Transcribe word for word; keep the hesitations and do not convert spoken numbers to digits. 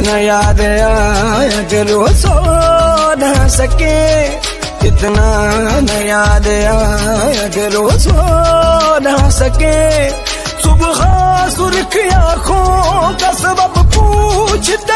न याद आए अगर वो सो न सके, कितना न याद आए अगर वो सो न सके। सुबह सुर्ख आँखों का सबब पूछते